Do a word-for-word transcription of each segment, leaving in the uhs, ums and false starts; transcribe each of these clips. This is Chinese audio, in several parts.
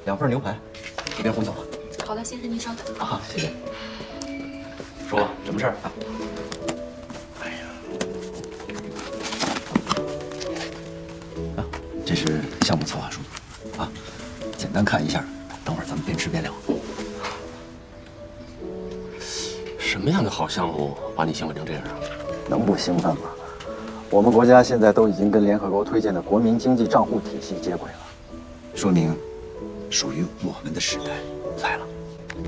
两份牛排，一杯红酒。 好的，先生您稍等。 啊，谢谢。 说什么事儿啊？ 哎呀，啊，这是项目策划书，啊，简单看一下，等会儿咱们边吃边聊。 什么样的好项目把你兴奋成这样啊？ 能不兴奋吗？我们国家现在都已经跟联合国推荐的国民经济账户体系接轨了，说明属于我们的时代来了。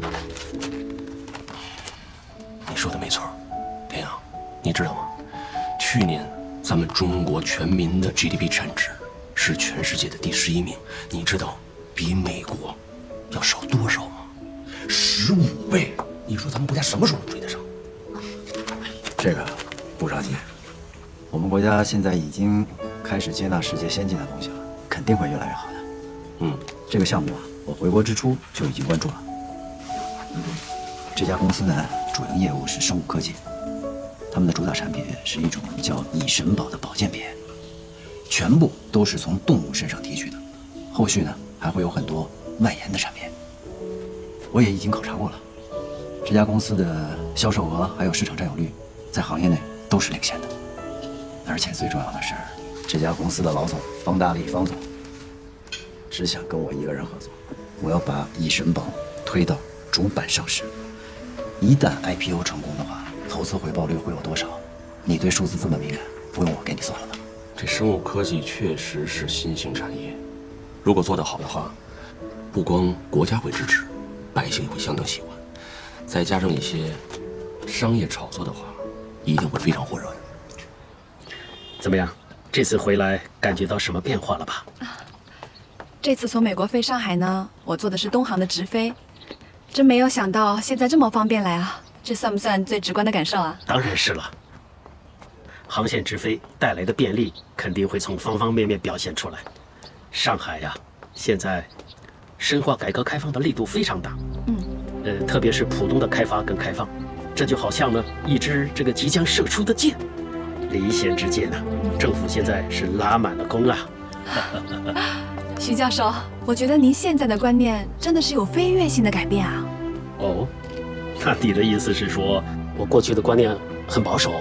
你说的没错，田阳，你知道吗？去年咱们中国全民的 G D P 产值是全世界的第十一名，你知道比美国要少多少吗？十五倍！你说咱们国家什么时候能追得上？ 这个不着急，我们国家现在已经开始接纳世界先进的东西了，肯定会越来越好的。 嗯， 这个项目啊，我回国之初就已经关注了。这家公司呢，主营业务是生物科技，他们的主打产品是一种叫乙神宝的保健品，全部都是从动物身上提取的。后续呢，还会有很多外延的产品。我也已经考察过了，这家公司的销售额还有市场占有率，在行业内都是领先的。而且最重要的是，这家公司的老总方大力方总只想跟我一个人合作，我要把乙神宝推到主板上市。一旦 I P O 成功的话，投资回报率会有多少？你对数字这么敏感，不用我给你算了吧？ 这生物科技确实是新兴产业，如果做得好的话，不光国家会支持，百姓也会相当喜欢。再加上一些商业炒作的话，一定会非常火热的。 怎么样？这次回来感觉到什么变化了吧？ 这次从美国飞上海呢，我坐的是东航的直飞，真没有想到现在这么方便来啊！这算不算最直观的感受啊？ 当然是了。航线直飞带来的便利，肯定会从方方面面表现出来。上海呀，现在深化改革开放的力度非常大。 嗯， 呃，特别是浦东的开发跟开放，这就好像呢一支这个即将射出的箭，离弦之箭呢，政府现在是拉满了弓啊。 徐教授，我觉得您现在的观念真的是有飞跃性的改变啊！ 哦，那你的意思是说我过去的观念很保守？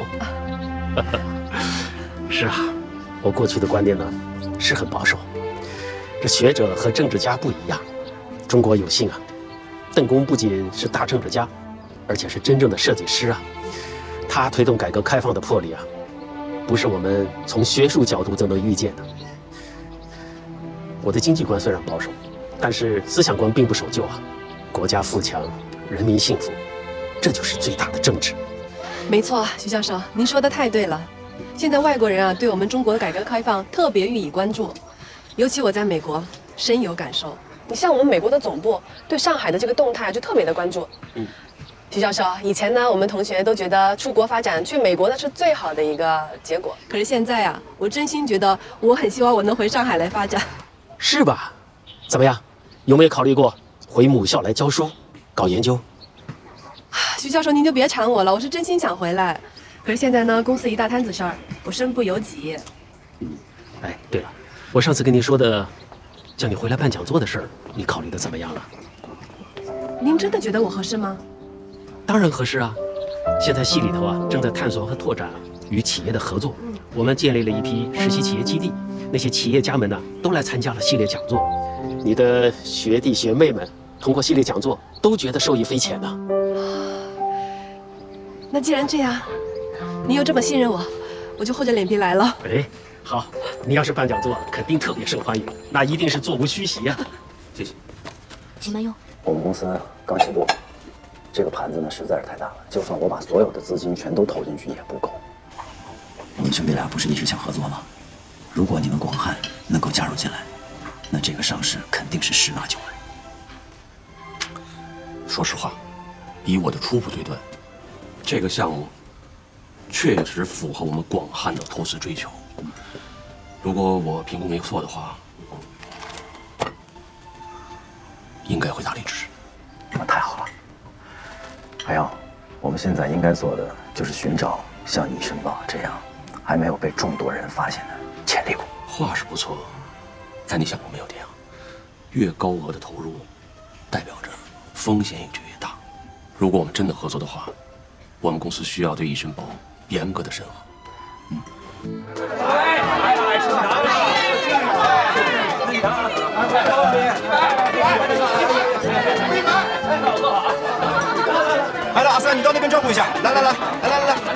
是啊，我过去的观念呢是很保守。这学者和政治家不一样，中国有幸啊，邓公不仅是大政治家，而且是真正的设计师啊。他推动改革开放的魄力啊，不是我们从学术角度就能预见的。我的经济观虽然保守，但是思想观并不守旧啊。国家富强，人民幸福，这就是最大的政治。 没错，徐教授，您说的太对了。现在外国人啊，对我们中国的改革开放特别予以关注，尤其我在美国深有感受。你像我们美国的总部对上海的这个动态就特别的关注。嗯，徐教授，以前呢，我们同学都觉得出国发展去美国那是最好的一个结果，可是现在啊，我真心觉得我很希望我能回上海来发展。 是吧？怎么样？有没有考虑过回母校来教书、搞研究？ 徐教授，您就别缠我了，我是真心想回来。可是现在呢，公司一大摊子事儿，我身不由己。 哎，对了，我上次跟您说的，叫你回来办讲座的事儿，你考虑的怎么样了？ 您真的觉得我合适吗？ 当然合适啊！现在系里头啊，正在探索和拓展与企业的合作。我们建立了一批实习企业基地，那些企业家们呢，都来参加了系列讲座。你的学弟学妹们通过系列讲座，都觉得受益匪浅呢。 那既然这样，你又这么信任我，我就厚着脸皮来了。 哎，好，你要是办讲座，肯定特别受欢迎，那一定是座无虚席呀。 谢谢。 请慢用。 我们公司刚起步，这个盘子呢实在是太大了，就算我把所有的资金全都投进去也不够。我们兄弟俩不是一直想合作吗？如果你们广汉能够加入进来，那这个上市肯定是十拿九稳。 说实话，以我的初步推断，这个项目确实符合我们广汉的投资追求。如果我评估没错的话，应该会大力支持。 那太好了。还有，我们现在应该做的就是寻找像乙神宝这样还没有被众多人发现的潜力股。 话是不错，但你想过没有，田阳？ 越高额的投入，代表着风险也就越大。如果我们真的合作的话，我们公司需要对益生宝严格的审核。嗯。 来了，阿三，你到那边照顾一下。来来来，来来来来。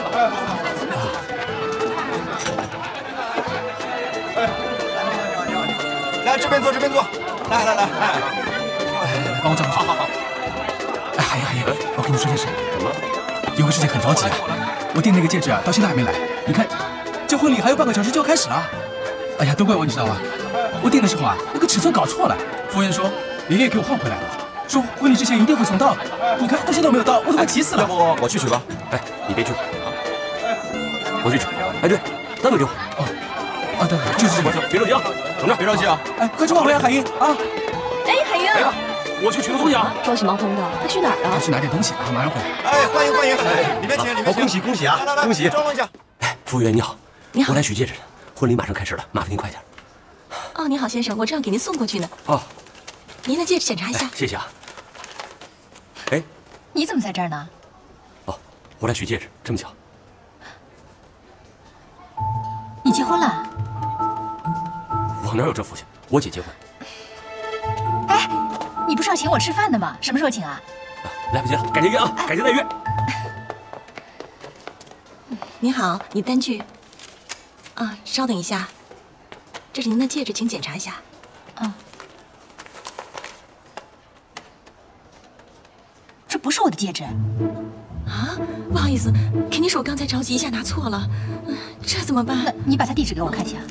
来这边坐，这边坐。来来来，哎， 来帮我照顾。好好好。哎，海英海英，我跟你说件事。怎么？有个事情很着急啊。我订那个戒指啊，到现在还没来。你看，这婚礼还有半个小时就要开始了。哎呀，都怪我，你知道吧？我订的时候啊，那个尺寸搞错了。服务员说爷爷给我换回来了，说婚礼之前一定会送到。你看到现在都没有到，我都快急死了。 要不我去取吧？ 哎，你别去，我去取。哎，对，单独给我。 哦，啊对，就是这个。 别着急啊，等着， 别着急啊。 哎，快去换回来，海英啊！ 哎，海英， 哎呀，我去取个东西啊。 着急忙慌的，他去哪儿他了？ 去拿点东西啊，马上回来。 哎，欢迎欢迎，里面请，里面请。 恭喜恭喜啊！ 来来来， 恭喜！ 张罗一下。 哎，服务员你好， 你好， 我来取戒指的，婚礼马上开始了，麻烦您快点。 哦，你好，先生，我正要给您送过去呢。 哦， 您的戒指检查一下。 谢谢啊。哎， 你怎么在这儿呢？ 哦，我来取戒指，这么巧。 你结婚了？ 我哪有这福气？我姐结婚。 哎，你不是要请我吃饭的吗？什么时候请啊？ 来不及了，改天约啊，改天再约。 您好，你单据。啊，稍等一下，这是您的戒指，请检查一下。嗯。这不是我的戒指。啊，不好意思，肯定是我刚才着急一下拿错了。嗯，这怎么办？那你把他地址给我看一下。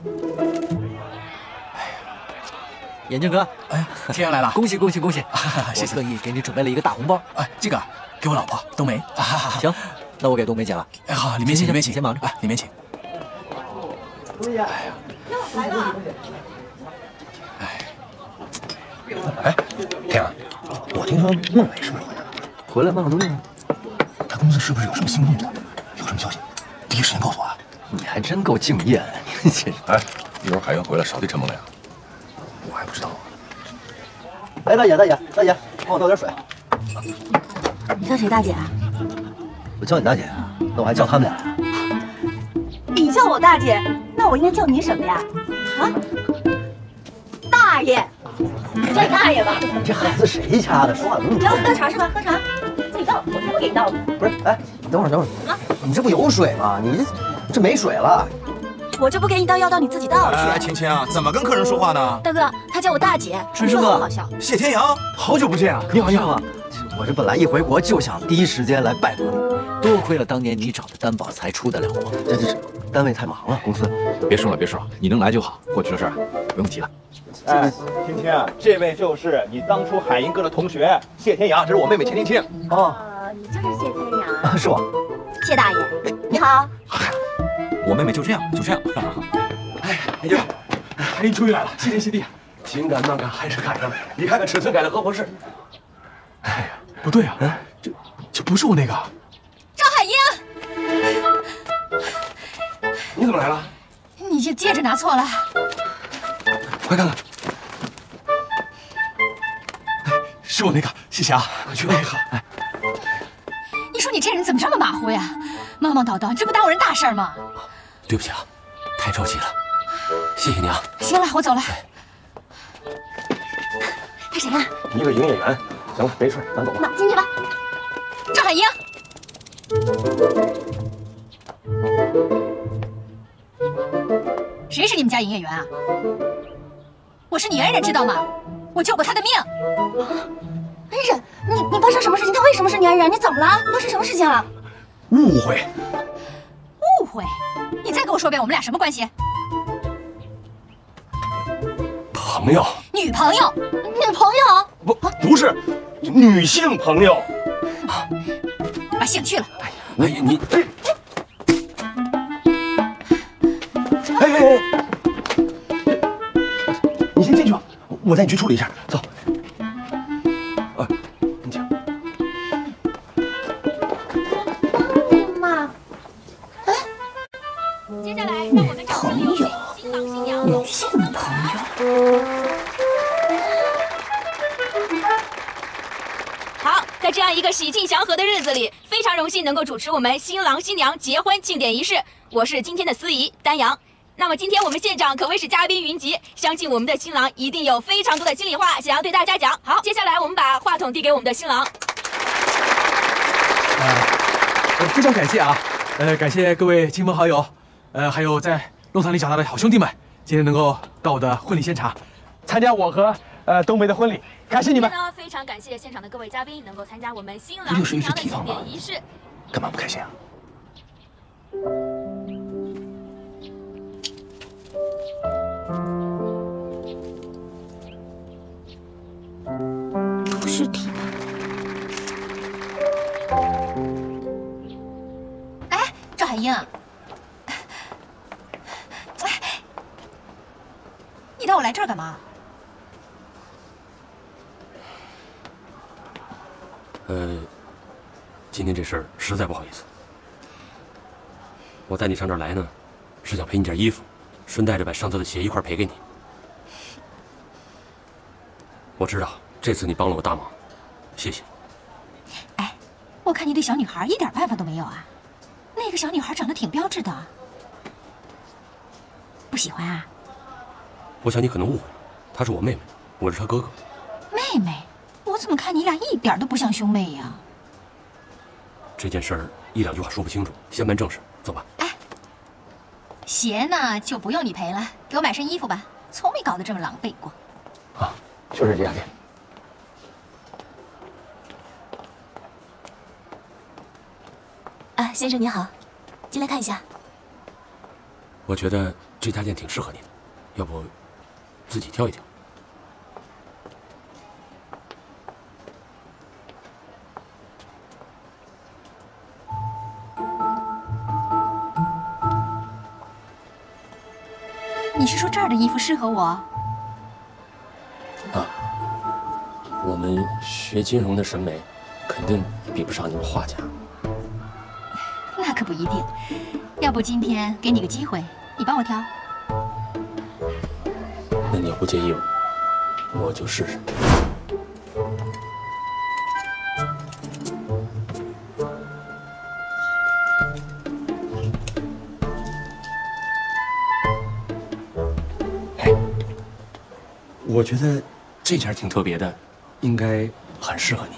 眼镜哥， 哎，天阳来了， 恭喜恭喜恭喜！ 谢谢， 我特意给你准备了一个大红包。 哎，这个给我老婆冬梅。 行，那我给冬梅捡了。 哎，好，里面请，里面请， 先忙着。 哎，里面请。哎呀， 来了。 哎， 哎，天阳，我听说孟伟是不是回来了？ 回来办个东西。 他公司是不是有什么新动作？有什么消息，第一时间告诉我啊！ 你还真够敬业的，你这。 哎，一会儿海英回来少对陈梦良。我还不知道。 哎，大姐，大姐，大姐，帮我倒点水。 你叫谁大姐啊？ 我叫你大姐啊，那我还叫他们俩。 你叫我大姐，那我应该叫你什么呀？啊，大爷，你叫你大爷吧。 你这孩子谁家的？说话怎么那么…… 你要喝茶是吧？喝茶，自己倒，我才不给你倒呢。 不是，哎，你等会儿，等会儿啊！你这不有水吗？你这这没水了。 我这不给你倒药到你自己倒去。 哎，晴晴啊，怎么跟客人说话呢？ 大哥，他叫我大姐， 春师哥， 好不好笑？ 谢天阳， 好久不见啊！你好，你好。我这本来一回国就想第一时间来拜访你，多亏了当年你找的担保才出得了国。这这是单位太忙了，公司。 别说了，别说了，你能来就好，过去的事儿不用提了。 哎，青青，这位就是你当初海英哥的同学谢天阳，这是我妹妹钱青青。 哦， 你就是谢天阳， 是我。 谢大爷，你好。 我妹妹就这样，就这样。 哎，海英，海英终于来了，谢天谢地，紧赶慢赶还是赶上了。你看看尺寸改的合不合适？哎呀，不对啊，这这不是我那个。 赵海英， 你怎么来了？ 你这戒指拿错了。 快看看，哎，是我那个，谢谢啊，快去。哎，好。哎， 你说你这人怎么这么马虎呀？忙忙叨叨，这不耽误人大事吗？ 对不起啊，太着急了，谢谢你啊。 行了，我走了。 他谁呀？ 一个营业员。行了，没事，咱走吧。 那进去吧。 赵海英，谁是你们家营业员啊？我是你恩人，知道吗？我救过他的命。 恩人，你你发生什么事情？他为什么是你恩人？你怎么了？发生什么事情了？ 误会。 误会？你再给我说遍，我们俩什么关系？ 朋友。 女朋友。 女朋友？ 不，不是，女性朋友。 把信去了。 哎呀，你哎哎哎哎，你先进去吧，我带你去处理一下。走。啊，你请。 妈。 哎，接下来让我们掌声有请新郎新娘。 女性朋友。 这样一个喜庆祥和的日子里，非常荣幸能够主持我们新郎新娘结婚庆典仪式。我是今天的司仪丹阳。那么今天我们现场可谓是嘉宾云集，相信我们的新郎一定有非常多的心里话想要对大家讲。好，接下来我们把话筒递给我们的新郎。 呃，非常感谢啊，呃，感谢各位亲朋好友，呃，还有在弄堂里长大的好兄弟们，今天能够到我的婚礼现场，参加我和呃冬梅的婚礼，感谢你们。 呢，非常感谢现场的各位嘉宾能够参加我们新郎新娘的庆典仪式。 干嘛不开心啊？ 不是题吧？哎，赵海英，哎，你带我来这儿干嘛？ 呃，今天这事儿实在不好意思，我带你上这儿来呢，是想赔你件衣服，顺带着把上次的鞋一块赔给你。我知道这次你帮了我大忙，谢谢。 哎，我看你对小女孩一点办法都没有啊！那个小女孩长得挺标致的，不喜欢啊？ 我想你可能误会了，她是我妹妹，我是她哥哥。 妹妹？我怎么看你俩一点都不像兄妹呀？ 这件事儿一两句话说不清楚，先办正事，走吧。 哎，鞋呢就不用你赔了，给我买身衣服吧，从没搞得这么狼狈过。 啊，就是这家店。 啊，先生你好，进来看一下。 我觉得这家店挺适合你的，要不自己挑一挑。 你是说这儿的衣服适合我？ 啊，我们学金融的审美肯定比不上你们画家。 那可不一定，要不今天给你个机会，你帮我挑。 那你要不介意，我就试试。我觉得这件挺特别的，应该很适合你。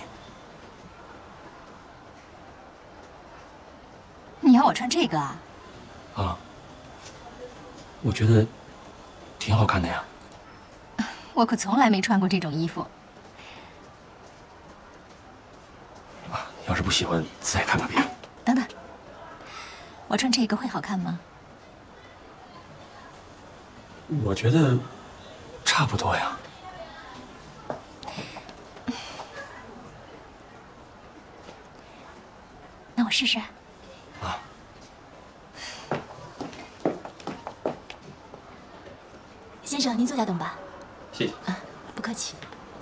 你要我穿这个啊？ 啊，我觉得挺好看的呀。 我可从来没穿过这种衣服。 啊，要是不喜欢，再看看别的。 等等，我穿这个会好看吗？ 我觉得差不多呀。 那我试试。 啊。 先生，您坐下等吧。 谢谢。 啊，不客气。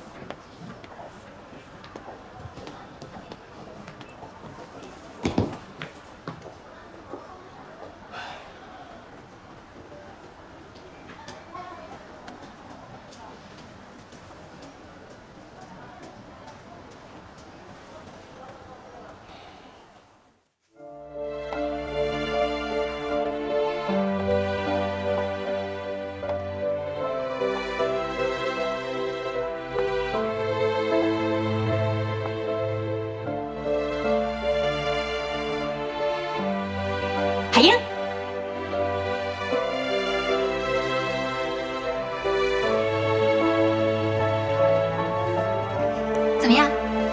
海英，怎么样？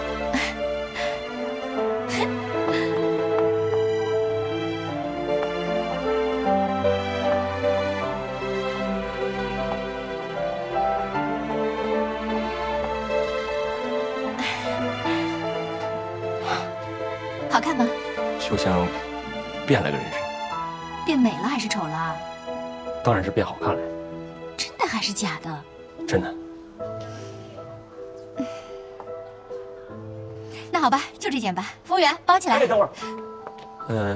好看吗？ 就像变了个人似的。 变美了还是丑了？ 当然是变好看了。 真的还是假的？ 真的。 那好吧，就这件吧。服务员，包起来。 哎，等会儿。呃，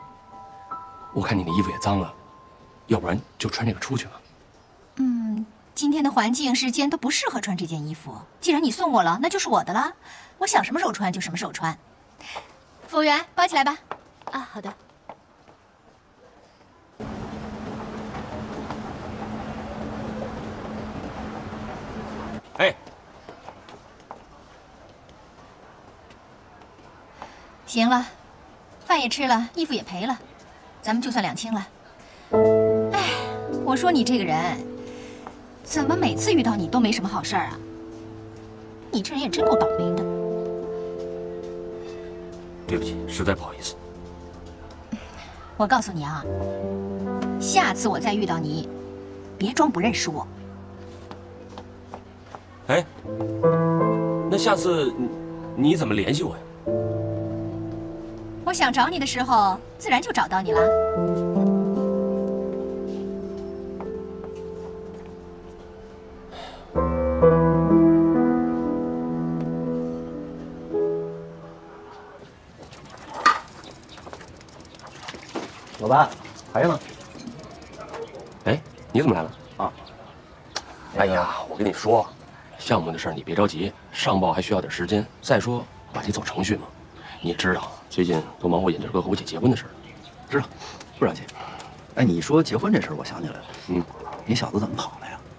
我看你的衣服也脏了，要不然就穿这个出去吧。 嗯， 今天的环境、时间都不适合穿这件衣服。既然你送我了，那就是我的了。我想什么时候穿就什么时候穿。服务员，包起来吧。啊，好的。 哎， 行了，饭也吃了，衣服也赔了，咱们就算两清了。哎，我说你这个人。 怎么每次遇到你都没什么好事儿啊？你这人也真够倒霉的。 对不起，实在不好意思。 我告诉你啊，下次我再遇到你，别装不认识我。 哎，那下次你你怎么联系我呀？ 我想找你的时候，自然就找到你了。 老大，海英呢？ 哎，你怎么来了？啊！哎呀，我跟你说，项目的事儿你别着急，上报还需要点时间。再说，我得走程序嘛。你知道，最近都忙活尹志哥和我姐结婚的事儿。 知道，不着急。哎，你说结婚这事儿，我想起来了。 嗯， 你小子怎么跑了呀？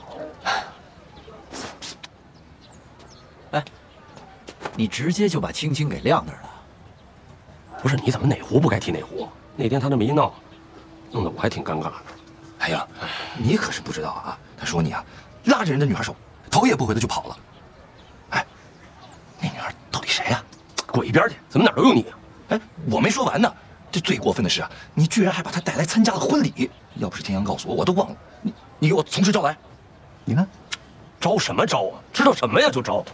哎，你直接就把青青给晾那儿了？ 不是，你怎么哪壶不该提哪壶？ 那天他那么一闹，弄得我还挺尴尬的。 哎呀，你可是不知道啊！他说你啊，拉着人家女孩手，头也不回的就跑了。哎，那女孩到底谁呀？ 滚一边去！怎么哪儿都有你啊？ 哎，我没说完呢。这最过分的是啊，你居然还把她带来参加了婚礼。要不是天阳告诉我，我都忘了。你你给我从实招来。 你看，招什么招啊？知道什么呀就招。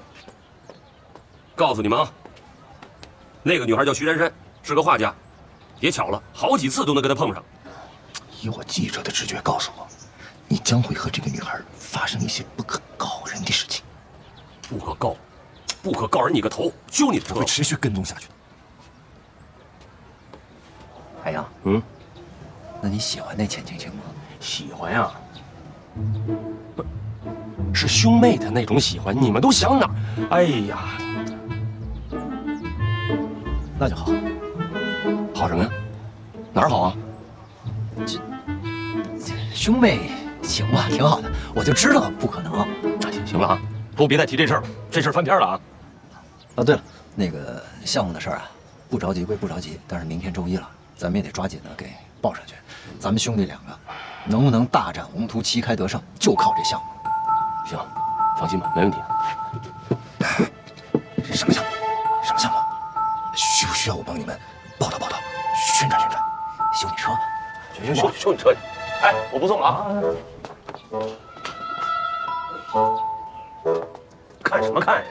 告诉你们啊，那个女孩叫徐珊珊，是个画家。 也巧了，好几次都能跟他碰上。 以我记者的直觉告诉我，你将会和这个女孩发生一些不可告人的事情。 不可告，不可告人你个头！揪你的车！ 会持续跟踪下去。 海洋， 嗯， 那你喜欢那钱青青吗？ 喜欢呀，不是兄妹的那种喜欢。你们都想哪儿？哎呀， 那就好。 好什么呀？哪儿好啊？ 这兄妹行吧，挺好的。我就知道不可能。 行行了啊，都别再提这事儿了，这事儿翻篇了啊。 啊，对了，那个项目的事儿啊，不着急归不着急，但是明天周一了，咱们也得抓紧的给报上去。咱们兄弟两个能不能大展宏图、旗开得胜，就靠这项目。 行，放心吧，没问题。 什么项目？什么项目？需不需要我帮你们报道报道？ 宣传宣传， 修你车吧， 修修修你车去！哎，我不送了啊！看什么看呀？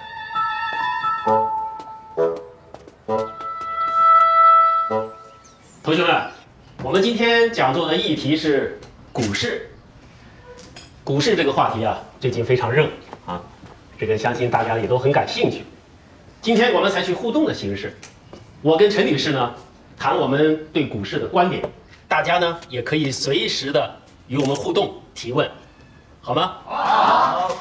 同学们，我们今天讲座的议题是股市。股市这个话题啊，最近非常热啊，这个相信大家也都很感兴趣。今天我们采取互动的形式，我跟陈女士呢。 谈我们对股市的观点，大家呢也可以随时的与我们互动提问，好吗？好。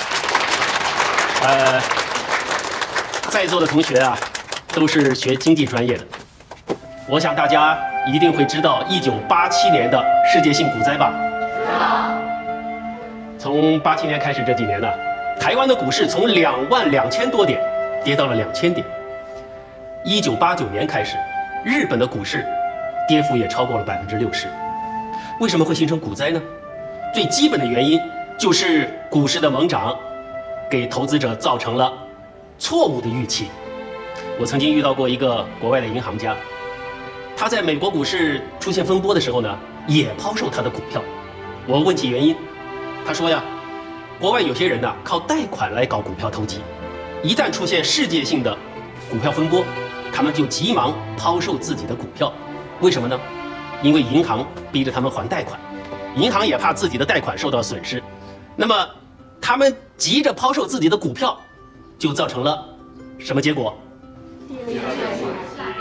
呃，在座的同学啊，都是学经济专业的，我想大家一定会知道一九八七年的世界性股灾吧？知道。从八七年开始这几年呢，台湾的股市从两万两千多点跌到了两千点。一九八九年开始。 日本的股市跌幅也超过了百分之六十，为什么会形成股灾呢？最基本的原因就是股市的猛涨，给投资者造成了错误的预期。我曾经遇到过一个国外的银行家，他在美国股市出现风波的时候呢，也抛售他的股票。我问起原因，他说呀，国外有些人呢靠贷款来搞股票投机，一旦出现世界性的股票风波。 他们就急忙抛售自己的股票，为什么呢？因为银行逼着他们还贷款，银行也怕自己的贷款受到损失，那么他们急着抛售自己的股票，就造成了什么结果？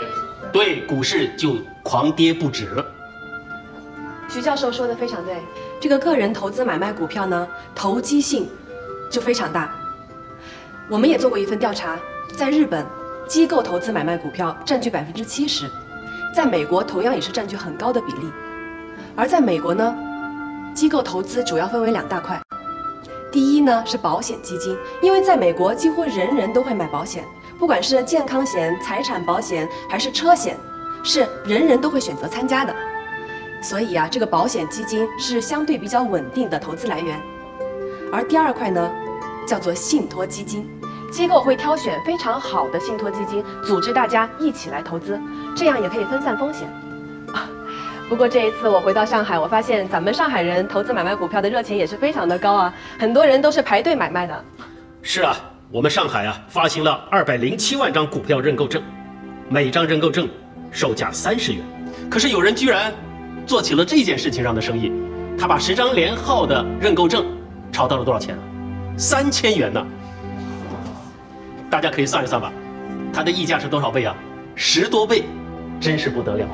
对，股市就狂跌不止。 徐教授说的非常对， 这个个人投资买卖股票呢，投机性就非常大。我们也做过一份调查，在日本，机构投资买卖股票占据百分之七十，在美国同样也是占据很高的比例。而在美国呢，机构投资主要分为两大块。第一呢是保险基金，因为在美国几乎人人都会买保险，不管是健康险、财产保险还是车险，是人人都会选择参加的。所以啊，这个保险基金是相对比较稳定的投资来源。而第二块呢，叫做信托基金，机构会挑选非常好的信托基金，组织大家一起来投资，这样也可以分散风险。不过这一次我回到上海，我发现咱们上海人投资买卖股票的热情也是非常的高啊，很多人都是排队买卖的。 是啊，我们上海啊发行了二百零七万张股票认购证，每张认购证售价三十元。可是有人居然做起了这件事情上的生意，他把十张连号的认购证炒到了多少钱啊？三千元呢！大家可以算一算吧，它的溢价是多少倍啊？十多倍，真是不得了啊！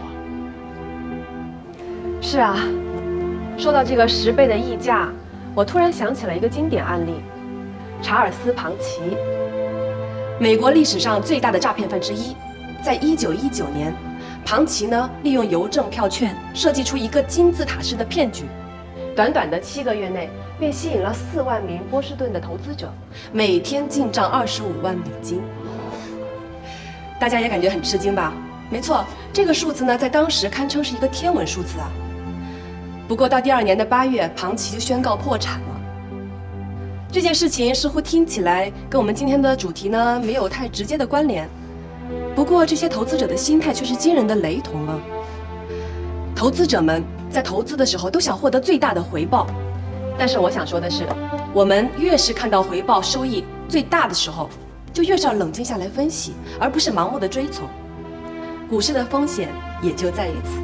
是啊，说到这个十倍的溢价，我突然想起了一个经典案例——查尔斯·庞奇，美国历史上最大的诈骗犯之一。在一九一九年，庞奇呢利用邮政票券设计出一个金字塔式的骗局，短短的七个月内便吸引了四万名波士顿的投资者，每天进账二十五万美金。大家也感觉很吃惊吧？没错，这个数字呢在当时堪称是一个天文数字啊。不过到第二年的八月，庞奇就宣告破产了。这件事情似乎听起来跟我们今天的主题呢没有太直接的关联，不过这些投资者的心态却是惊人的雷同啊。投资者们在投资的时候都想获得最大的回报，但是我想说的是，我们越是看到回报收益最大的时候，就越是要冷静下来分析，而不是盲目的追从。股市的风险也就在于此。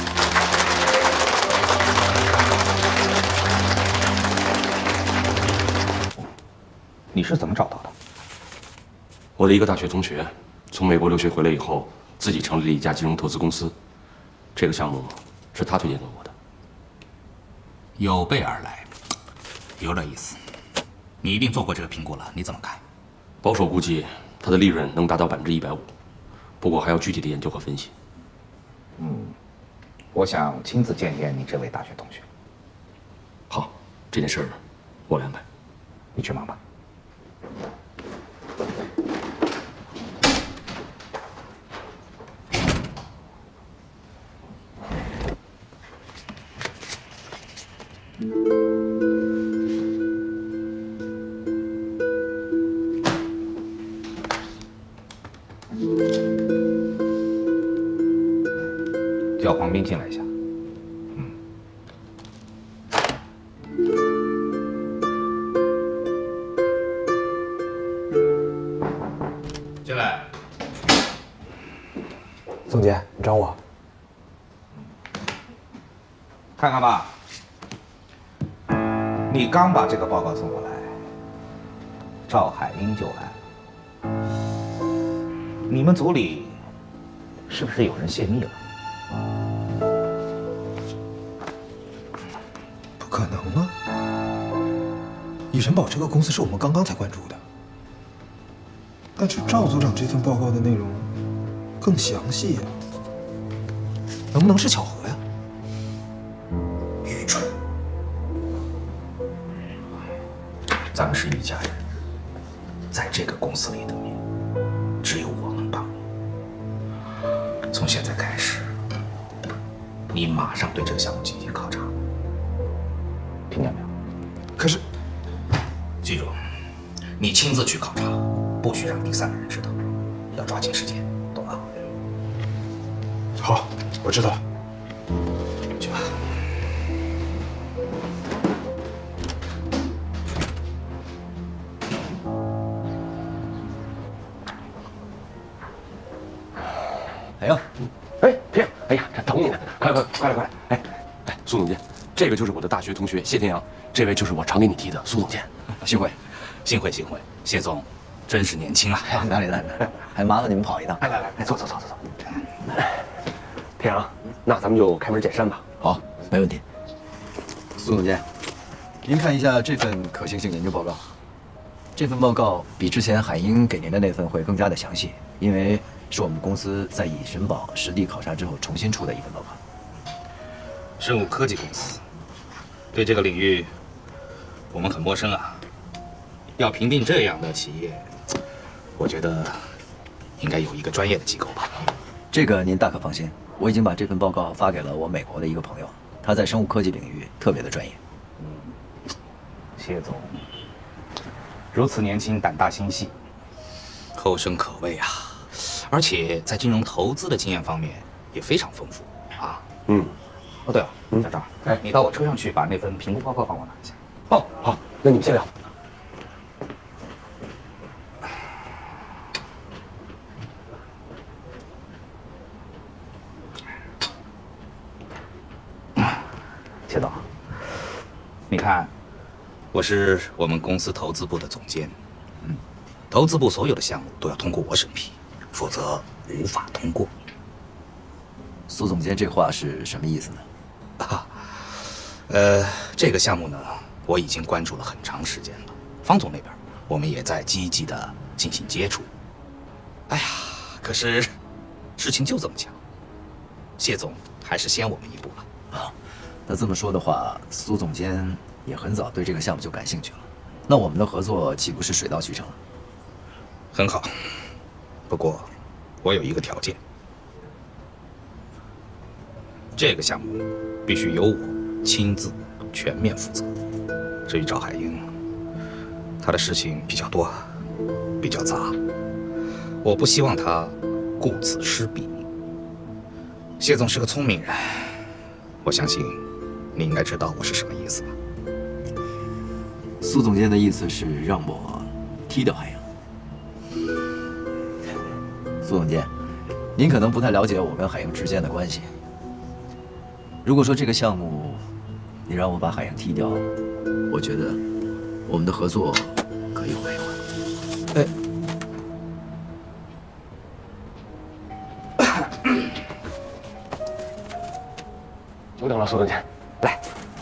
你是怎么找到的？ 我的一个大学同学从美国留学回来以后，自己成立了一家金融投资公司。这个项目是他推荐给我的。 有备而来，有点意思。你一定做过这个评估了，你怎么看？ 保守估计，它的利润能达到百分之一百五，不过还要具体的研究和分析。 嗯，我想亲自见见你这位大学同学。 好，这件事儿我来安排。 你去忙吧。叫黄斌进来一下。嗯。 进来。 总监，你找我？ 看看吧，你刚把这个报告送过来，赵海英就案，你们组里是不是有人泄密了？ 不可能啊！以神宝这个公司是我们刚刚才关注的，但是赵组长这份报告的内容更详细呀，能不能是巧合呀？愚蠢！ 咱们是一家人，在这个公司里的面，只有我能帮你。从现在开始，你马上对这个项目进行考察，听见没有？ 可是， 记住，你亲自去考察，不许让第三个人知道，要抓紧时间，懂吗？ 好，我知道了。 去吧。 哎呀，哎，天，哎呀，这等你呢，快快快来快来！哎哎，苏总监，这个就是我的大学同学谢天阳，这位就是我常给你提的苏总监。 幸会，幸会，幸会，谢总真是年轻啊！哪里哪里，还麻烦你们跑一趟。 来来来，坐坐坐坐坐。天阳，那咱们就开门见山吧。 好，没问题。 苏总监，您看一下这份可行性研究报告。这份报告比之前海英给您的那份会更加的详细，因为是我们公司在以神堡实地考察之后重新出的一份报告。 生物科技公司对这个领域我们很陌生啊，要评定这样的企业，我觉得应该有一个专业的机构吧。 这个您大可放心，我已经把这份报告发给了我美国的一个朋友，他在生物科技领域特别的专业。 嗯，谢总如此年轻，胆大心细，后生可畏啊！而且在金融投资的经验方面也非常丰富啊。 嗯。 哦，对了，小赵，哎，你到我车上去把那份评估报告帮我拿一下。 哦，好，那你们先聊。 谢总，你看，我是我们公司投资部的总监，嗯，投资部所有的项目都要通过我审批，否则无法通过。 苏总监这话是什么意思呢？ 啊，呃，这个项目呢，我已经关注了很长时间了。方总那边，我们也在积极的进行接触。哎呀，可是事情就这么巧，谢总还是先我们一步了。 啊，那这么说的话，苏总监也很早对这个项目就感兴趣了，那我们的合作岂不是水到渠成了？ 很好，不过我有一个条件，这个项目必须由我亲自全面负责。至于赵海英，她的事情比较多，比较杂，我不希望她顾此失彼。谢总是个聪明人，我相信你应该知道我是什么意思吧？ 苏总监的意思是让我踢掉海洋。苏总监，您可能不太了解我跟海洋之间的关系。如果说这个项目你让我把海洋踢掉，我觉得我们的合作可以缓一缓。哎。 久等了，苏总监，来，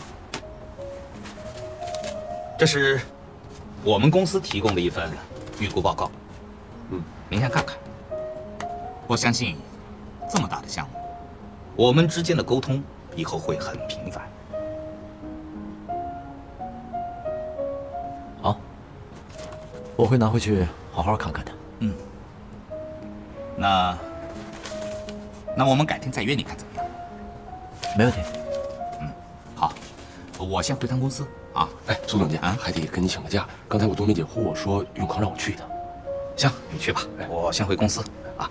这是我们公司提供的一份预估报告。嗯，您先看看。我相信，这么大的项目，我们之间的沟通以后会很频繁。 好，我会拿回去好好看看的。 嗯，那那我们改天再约，你看怎么样？ 没问题。 嗯，好，我先回趟公司啊。 哎，苏总监啊，还得跟你请个假。刚才我冬梅姐呼我说永康让我去一趟。 行，你去吧，我先回公司啊。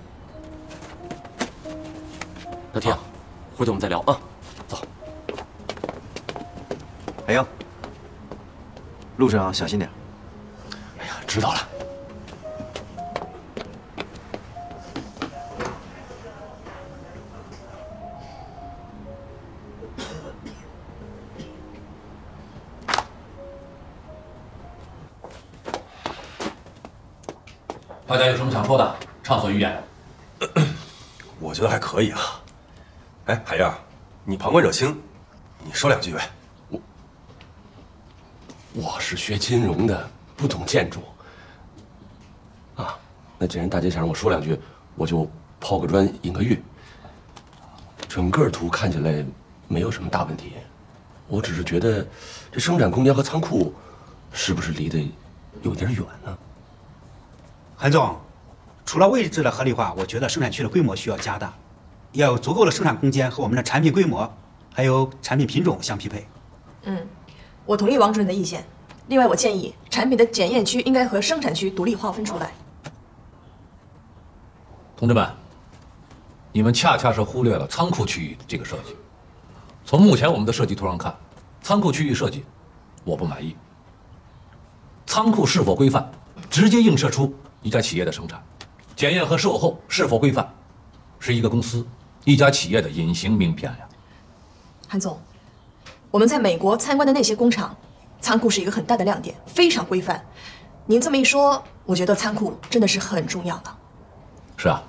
那天啊，回头我们再聊啊。走。 海英，路上小心点。 哎呀，知道了。 大家有什么想说的，畅所欲言。 我觉得还可以啊。哎，海燕，你旁观者清，你说两句呗。 我我是学金融的，不懂建筑。啊，那既然大姐想让我说两句，我就抛个砖引个玉。整个图看起来没有什么大问题，我只是觉得这生产空间和仓库是不是离得有点远呢？ 韩总，除了位置的合理化，我觉得生产区的规模需要加大，要有足够的生产空间和我们的产品规模，还有产品品种相匹配。 嗯，我同意王主任的意见。另外，我建议产品的检验区应该和生产区独立划分出来。 同志们，你们恰恰是忽略了仓库区域这个设计。从目前我们的设计图上看，仓库区域设计我不满意。仓库是否规范，直接映射出一家企业的生产、检验和售后是否规范，是一个公司、一家企业的隐形名片呀。 韩总，我们在美国参观的那些工厂，仓库是一个很大的亮点，非常规范。您这么一说，我觉得仓库真的是很重要的。 是啊，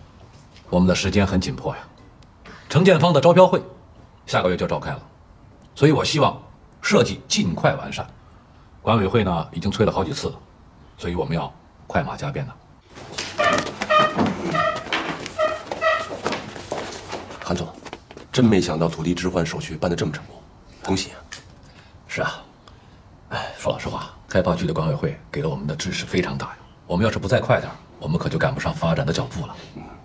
我们的时间很紧迫呀。承建方的招标会下个月就召开了， 所以我希望设计尽快完善。管委会呢已经催了好几次了，所以我们要快马加鞭的。 韩总，真没想到土地置换手续办得这么成功，恭喜啊！ 是啊，哎，说老实话，开发区的管委会给了我们的支持非常大呀。我们要是不再快点，我们可就赶不上发展的脚步了。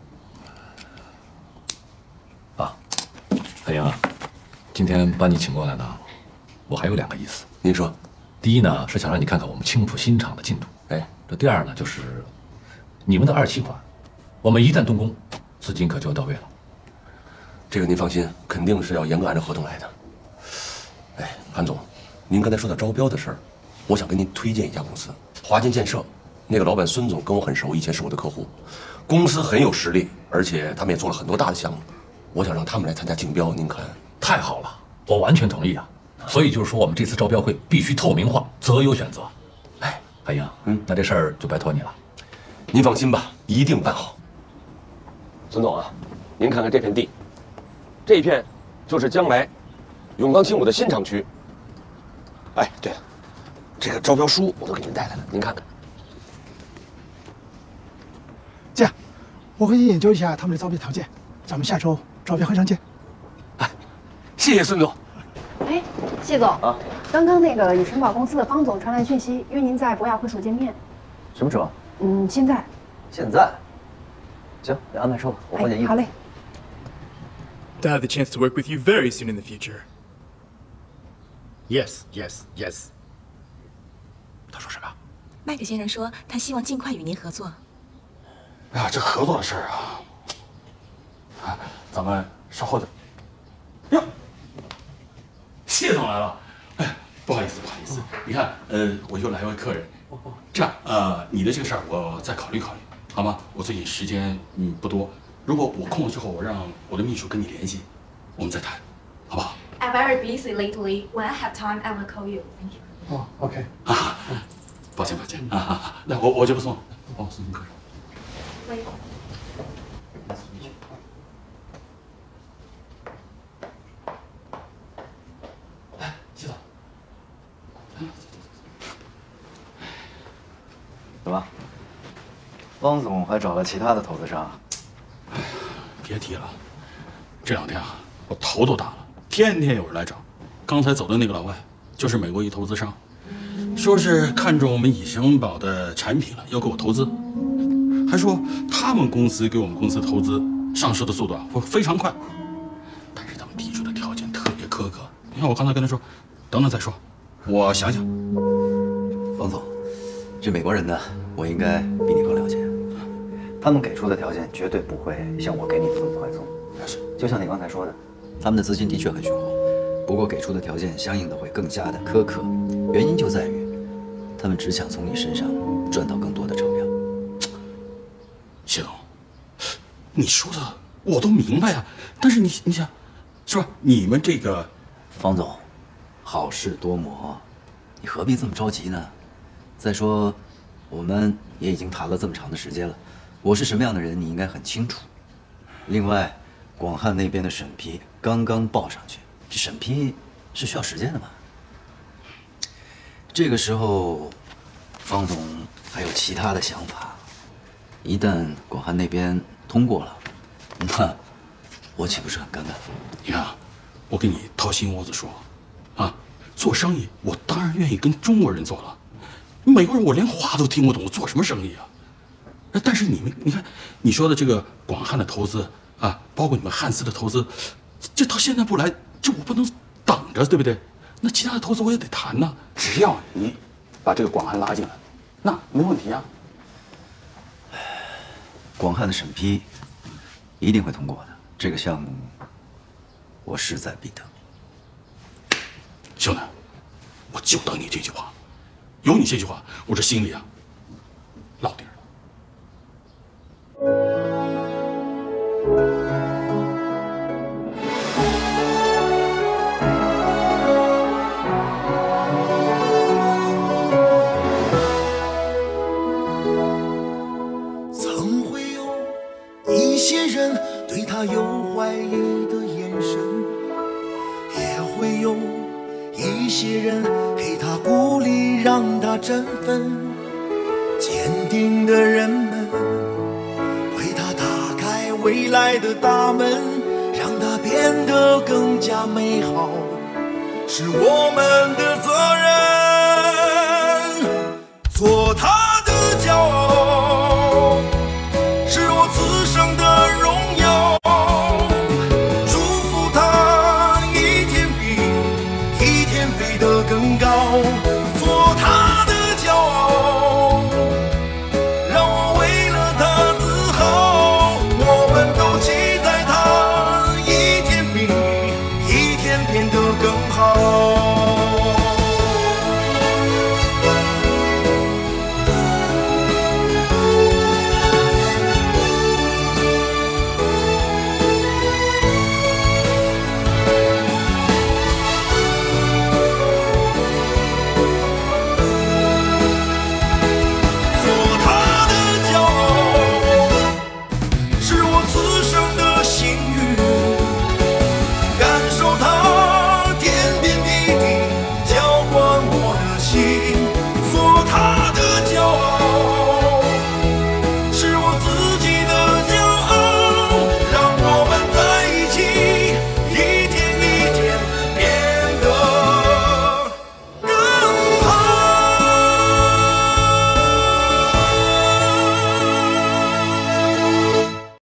啊，海英啊，今天把你请过来呢，我还有两个意思。 您说， 第一呢是想让你看看我们青浦新厂的进度。 哎， 这第二呢就是你们的二期款，我们一旦动工，资金可就要到位了。 这个您放心，肯定是要严格按照合同来的。哎，韩总，您刚才说到招标的事儿，我想跟您推荐一家公司，华金建设。那个老板孙总跟我很熟，以前是我的客户，公司很有实力，而且他们也做了很多大的项目。我想让他们来参加竞标，您看？ 太好了，我完全同意啊。所以就是说，我们这次招标会必须透明化，择优选择。哎，海英，嗯，那这事儿就拜托你了。 您放心吧，一定办好。孙总啊，您看看这片地，这一片就是将来永钢青浦的新厂区。哎，对了，这个招标书我都给您带来了，您看看。 这样，我回去研究一下他们的招标条件，咱们下周招标会上见。 哎，谢谢孙总。 哎，谢总啊， 刚刚那个宇神宝公司的方总传来讯息，约您在博雅会所见面。 什么时候？ 嗯，现在。 现在。行，你安排车吧，我换件衣服。 好嘞。 To have the chance to work with you very soon in the future. Yes, yes, yes. 他说什么？ 麦克先生说他希望尽快与您合作。 哎呀，这合作的事儿啊，啊，咱们稍后再。哟，谢总来了。哎，不好意思，不好意思。你看，呃，我又来一位客人。这样，呃，你的这个事儿我再考虑考虑，好吗？我最近时间嗯不多。 如果我空了之后，我让我的秘书跟你联系，我们再谈，好不好 ？I'm very busy lately. When I have time, I will call you. Thank you. 哦 ，OK。 啊，抱歉抱歉啊啊！那我我就不送了，帮我送送客人。 喂。 来，洗澡。 怎么？汪总还找了其他的投资商？ 别提了，这两天啊，我头都大了，天天有人来找。刚才走的那个老外，就是美国一投资商，说是看中我们以诚宝的产品了，要给我投资，还说他们公司给我们公司投资上市的速度啊会非常快，但是他们提出的条件特别苛刻。你看我刚才跟他说，等等再说，我想想。 方总，这美国人呢，我应该比你更了解。 他们给出的条件绝对不会像我给你的这么宽松，就像你刚才说的，他们的资金的确很雄厚，不过给出的条件相应的会更加的苛刻，原因就在于他们只想从你身上赚到更多的钞票。 谢总，你说的我都明白呀，但是你你想，是吧？你们这个方总，好事多磨，你何必这么着急呢？再说，我们也已经谈了这么长的时间了。 我是什么样的人，你应该很清楚。另外，广汉那边的审批刚刚报上去，这审批是需要时间的嘛。这个时候，方总还有其他的想法。一旦广汉那边通过了，那我岂不是很尴尬？ 你看，我给你掏心窝子说，啊，做生意我当然愿意跟中国人做了，美国人我连话都听不懂，我做什么生意啊？ 但是你们，你看你说的这个广汉的投资啊，包括你们汉斯的投资，这到现在不来，这我不能等着，对不对？那其他的投资我也得谈呐。只要你把这个广汉拉进来，那没问题啊。 广汉的审批一定会通过的，这个项目我势在必得。 兄弟，我就等你这句话，有你这句话，我这心里啊落地儿。 曾会有一些人对他有怀疑的眼神，也会有让它振奋。坚定的人们为他打开未来的大门，让它变得更加美好，是我们的责任。